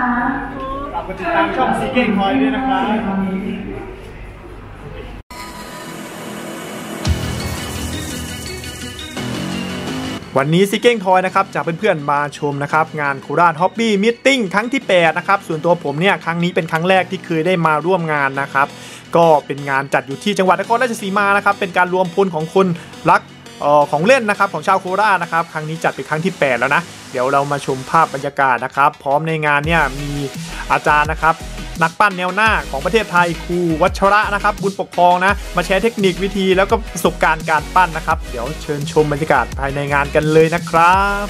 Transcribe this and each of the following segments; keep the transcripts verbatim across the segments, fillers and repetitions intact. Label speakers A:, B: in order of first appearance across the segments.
A: ฝากกดติดตามช่องซีเก้งคอยด้วยนะครับวันนี้ซิเก้งทอยนะครับจะเพื่อนๆมาชมนะครับงานโคราชฮ็อบบี้มีตติ้งครั้งที่แปดนะครับส่วนตัวผมเนี่ยครั้งนี้เป็นครั้งแรกที่เคยได้มาร่วมงานนะครับก็เป็นงานจัดอยู่ที่จังหวัดนครราชสีมานะครับเป็นการรวมพลของคนรักเอ่อของเล่นนะครับของชาวโคราชนะครับครั้งนี้จัดเป็นครั้งที่แปดแล้วนะเดี๋ยวเรามาชมภาพบรรยากาศนะครับพร้อมในงานเนี่ยมีอาจารย์นะครับนักปั้นแนวหน้าของประเทศไทยครูวัชระนะครับบุญปกครองนะมาแชร์เทคนิควิธีแล้วก็ประสบการณ์การปั้นนะครับเดี๋ยวเชิญชมบรรยากาศภายในงานกันเลยนะครับ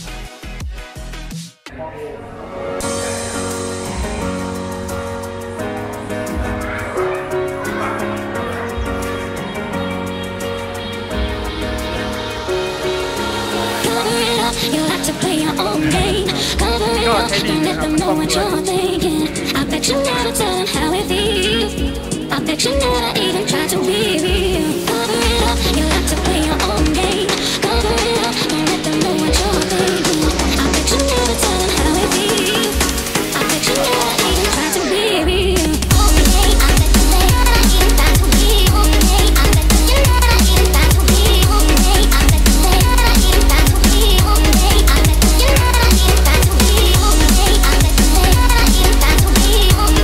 A: ก็ใช้ดีนะครับต้องด้วยI bet you never tell them how it feels. I bet you never even try to be real. Cover it up, you like to play your own game. Cover it up, don't let them know what you're thinking. I bet you never tell them how it feels. I bet you never even try to be real. Okay, I bet you never even try to be. Okay, I bet you never even try to be. Okay, I bet you never even try to be. Okay, I bet you never even try to be. Okay, I bet you never even try to be.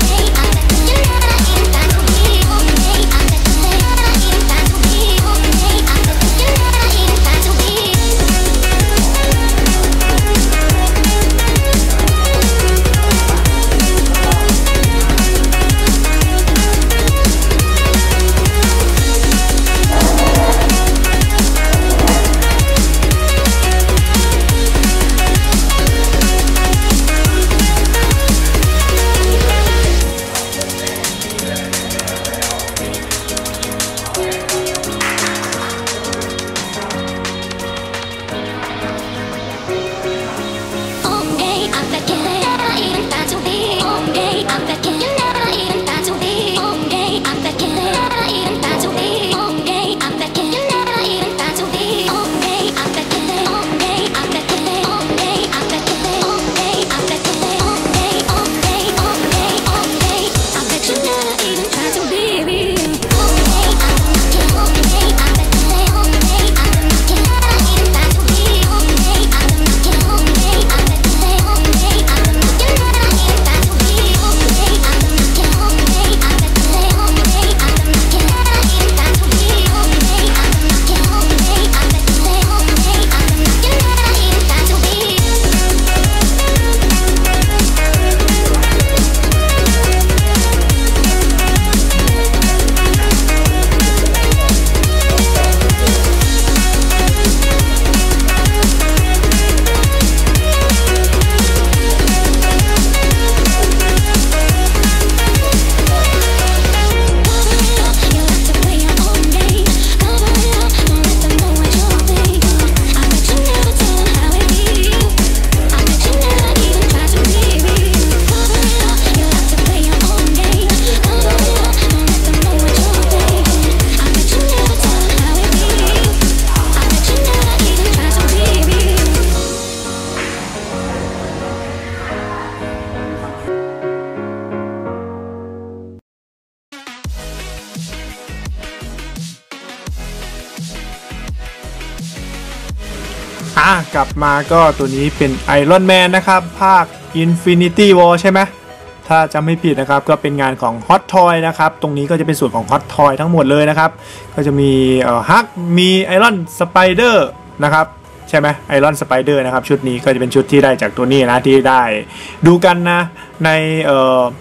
A: อ่ะกลับมาก็ตัวนี้เป็น Iron Man นะครับภาค Infinity War ใช่ไหมถ้าจำไม่ผิดนะครับก็เป็นงานของ Hot Toy นะครับตรงนี้ก็จะเป็นส่วนของ Hot Toy ทั้งหมดเลยนะครับก็จะมีเอ่อฮักมี Iron Spider นะครับใช่ไหม Iron Spider นะครับชุดนี้ก็จะเป็นชุดที่ได้จากตัวนี้นะที่ได้ดูกันนะในเอ่อ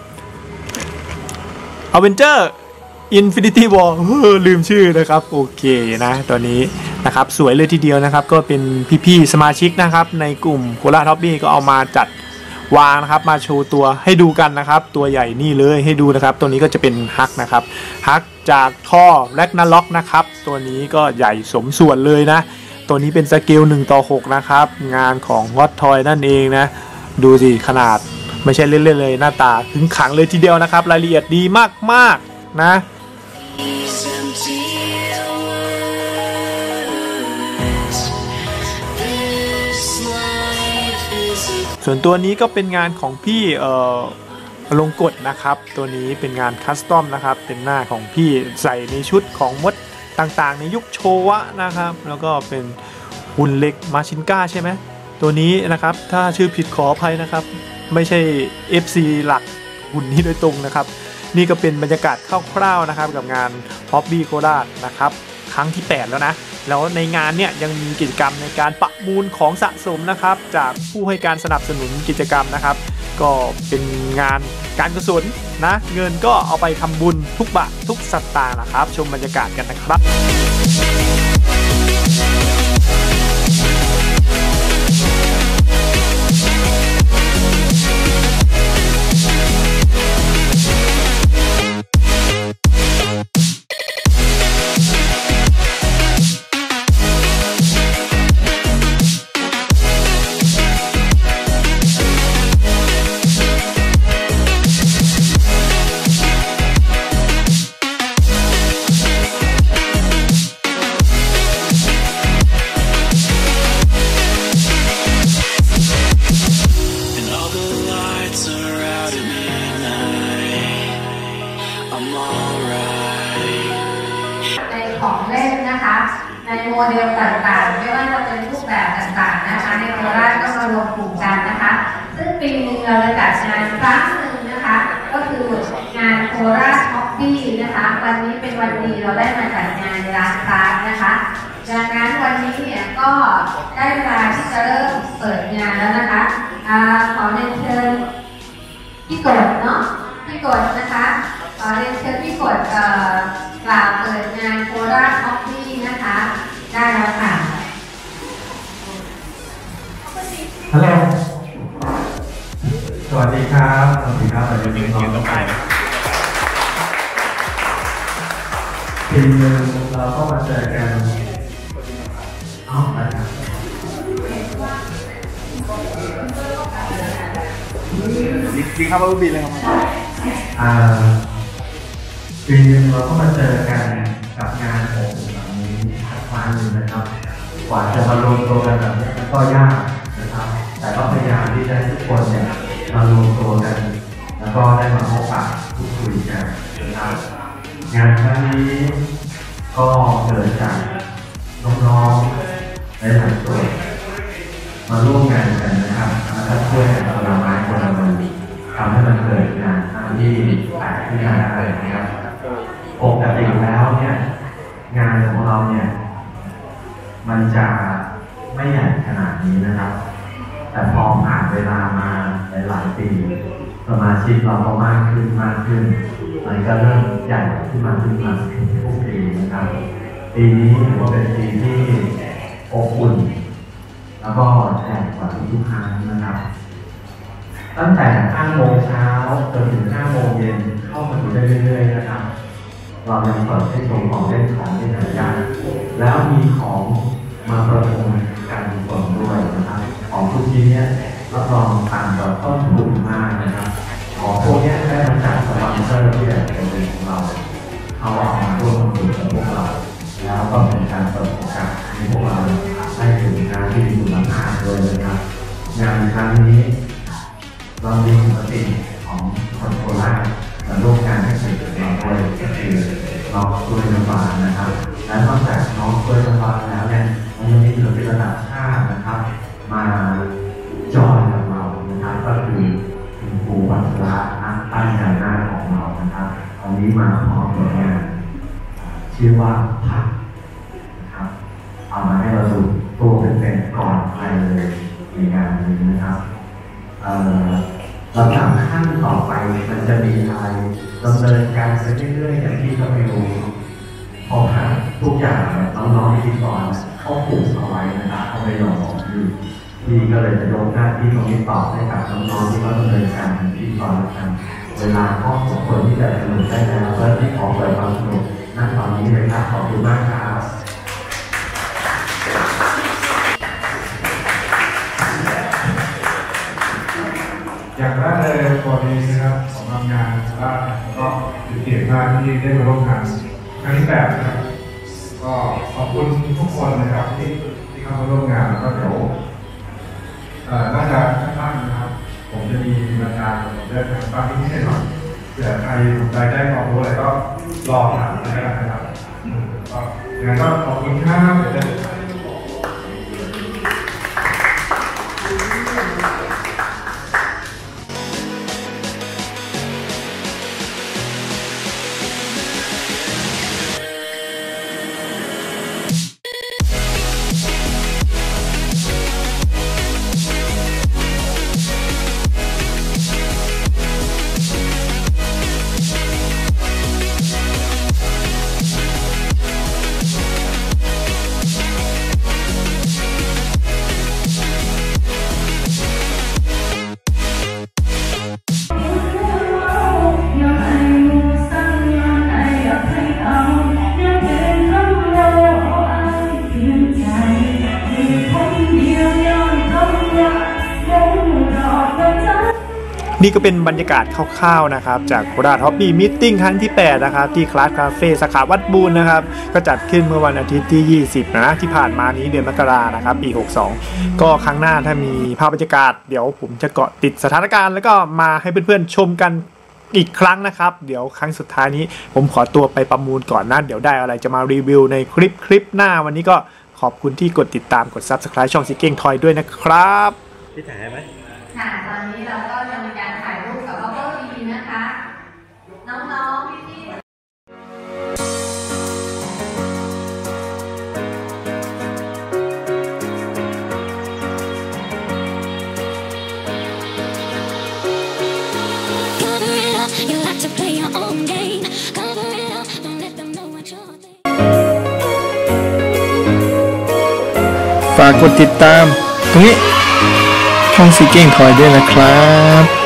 A: Avenger Infinity War ลืมชื่อนะครับโอเคนะตัวนี้นะครับสวยเลยทีเดียวนะครับก็เป็นพี่ๆสมาชิกนะครับในกลุ่มโคราชฮ็อบบี้ก็เอามาจัดวางนะครับมาโชว์ตัวให้ดูกันนะครับตัวใหญ่นี่เลยให้ดูนะครับตัวนี้ก็จะเป็นฮักนะครับฮักจากท่อแร็กนาล็อกนะครับตัวนี้ก็ใหญ่สมส่วนเลยนะตัวนี้เป็นสเกลหนึ่งต่อหกนะครับงานของฮอตทอยนั่นเองนะดูสิขนาดไม่ใช่เล่นๆเลยหน้าตาถึงขังเลยทีเดียวนะครับรายละเอียดดีมากๆนะ
B: ส่วนตัวนี้ก็เป็นงานของพี่เอ่ออลงกฎนะครับตัวนี้เป็นงานคัสตอมนะครับเป็นหน้าของพี่ใส่ในชุดของมดต่างๆในยุคโชวะนะครับแล้วก็เป็นหุ่นเล็กมาชินก้าใช่ไหมตัวนี้นะครับถ้าชื่อผิดขออภัยนะครับไม่ใช่ เอฟ ซี หลักหุ่นนี้โดยตรงนะครับนี่ก็เป็นบรรยากาศคร่าวๆนะครับกับงาน Hobby โคราชนะครับครั้งที่แปดแล้วนะแล้วในงานเนี่ยยังมีกิจกรรมในการประมูลของสะสมนะครับจากผู้ให้การสนับสนุนกิจกรรมนะครับก็เป็นงานการกุศลนะเงินก็เอาไปทำบุญทุกบาททุกสตางค์นะครับชมบรรยากาศกันนะครับ
C: ของเล่นนะคะในโมเดลต่างๆไม่ว่าจะเป็นรูปแบบต่างๆนะคะในโคราชก็มารวมกลุ่มกันนะคะซึ่งปีนึงเราจะจัดงานครั้งหนึ่งนะคะก็คืองานโคราชฮ็อบบี้นะคะวันนี้เป็นวันดีเราได้มาจัดงานในร้านค้านะคะดังนั้นวันนี้เนี่ยก็ได้เวลาที่จะเริ่มเปิดงานแล้วนะคะอ่าขอเรียนเชิญพี่กดเนาะพี่กดนะคะขอเรียนเชิญพี่กดเอ่อกล่าวเปิดงานโคราชฮ็อบบี้นะคะได้แล้วค่ะ
D: ฮัลโหลสวัสดีครับสวัสดีครับสวัสดีน้องทีนึงเราก็มาเจอกันเอาไปครับ
B: ดีครับว่าบีเลยครับ
D: อ่าปีนึงเราก็มาเจอกันกับงานของแบบนี้สักครั้งหนึ่งนะครับกว่าจะมารวมตัวกันแบบนี้มันก็ยากนะครับแต่ก็พยายามที่จะให้ทุกคนเนี่ยมารวมตัวกันแล้วก็ได้มาพบปะพูดคุยกันนะครับงานครั้งนี้ก็เกิดจากน้องๆหลายๆส่วนมาร่วมงานกันนะครับแล้วก็ช่วยกันคนละไม้คนละมือทำให้มันเกิดงานที่แตกขึ้นมาได้นะครับปกติแล้วเนี่ยงานของเราเนี่ยมันจะไม่ใหญ่ขนาดนี้นะครับแต่พอผ่านเวลามาหลายๆปีสมาชิกเราก็มากขึ้นมากขึ้นมันก็เริ่มใหญ่ขึ้นมาขึ้นมาทุกปีนะครับปีนี้ถือว่าเป็นปีที่อบอุ่นแล้วก็ใหญ่กว่าทุกครั้งนะครับตั้งแต่ห้าโมงเช้าจนถึงห้าโมงเย็นเข้ามาดูได้เรื่อยๆนะครับเรายังเปิดให้ชมของเล่นของที่หายากแล้วมีของมาประมูลการกุศลด้วยนะครับของทุกชิ้นนี้รับรองต่างกับต้นทุนมากนะครับของพวกนี้ได้มาจากสปอนเซอร์ที่แบบเป็นของเราเขาเอามาร่วมลงทุนกับพวกเราแล้วก็เป็นการเปิดโอกาสให้พวกเราได้ถึงงานที่มีมูลค่าด้วยนะครับงานครั้งนี้เรามีปกติของคนโคราชมาร่วมงานให้เกิดขึ้นมาด้วยก็คือน้องกล้วยน้ำว้านะครับและนอกจากน้องกล้วยน้ำว้าแล้วเนี่ยมันยังมีศิลปินระดับชาตินะครับมาจอยกับเรานะครับก็คือคุณครูวัชระนักปั้นยาหน้าของเรานะครับวันนี้มาพร้อมกับงานชื่อว่าพักนะครับเอามาให้เราดูตัวเป็นๆก่อนใครเลยในงานนี้นะครับลำดับขั้นต่อไปมันจะมีอะไรดำเนินการไปเรื่อยๆอย่างที่เราไม่รู้พอผ่านทุกอย่างน้องๆที่ก่อนเขาปลูกเอาไว้นะครับเขาไม่ยอมบอกพี่พี่ก็เลยจะยกหน้าที่ตรงนี้ต่อให้กับน้องๆที่เขาดำเนินการที่ก่อนแล้วกันเวลาข้อสมควรที่จะสนุกได้แล้วและที่ขอเปิดความสนุกนั่นตอนนี้เลยครับขอบคุณมากครับ
E: อย่างแรกเลยตัวนี้นะครับสำหรับงานว่าก็เป็นเกียรติมากที่ได้มาร่วมงานครั้งที่แปดนะครับก็ขอบคุณทุกคนนะครับที่ที่เข้ามาร่วมงานแล้วก็เดี๋ยวเอ่อน่าจะสั้นๆนะครับผมจะมีรายการเรื่องการฟังที่ให้หน่อยเผื่อใครสนใจได้ความรู้อะไรก็รอถามได้นะครับก็งั้นก็ขอบคุณครับเดี๋ยวจะ
B: นี่ก็เป็นบรรยากาศคร่าวๆนะครับจากโคราชฮอปปี้มีตติ้งครั้งที่แปดนะครับที่คลาสคาเฟ่สาขาวัดบูรณ์นะครับก็จัดขึ้นเมื่อวันอาทิตย์ที่ยี่สิบนะที่ผ่านมานี้เดือนมกรานะครับปีหกสองก็ครั้งหน้าถ้ามีภาพบรรยากาศเดี๋ยวผมจะเกาะติดสถานการณ์แล้วก็มาให้เพื่อนๆชมกันอีกครั้งนะครับเดี๋ยวครั้งสุดท้ายนี้ผมขอตัวไปประมูลก่อนนะเดี๋ยวได้อะไรจะมารีวิวในคลิปคลิปหน้าวันนี้ก็ขอบคุณที่กดติดตามกด ซับสไครบ์ ช่องซิเก้งทอยด้วยนะครับพี่ถ่ายไหม
C: ค่ะตอนนี้เราก็จะมีการถ่ายรูปกับบับเบิ้ลทีนะคะ น้องๆพี่ๆ
B: ฝากกดติดตามตรงนี้ช่องซิเก้งทอยด้วยนะครับ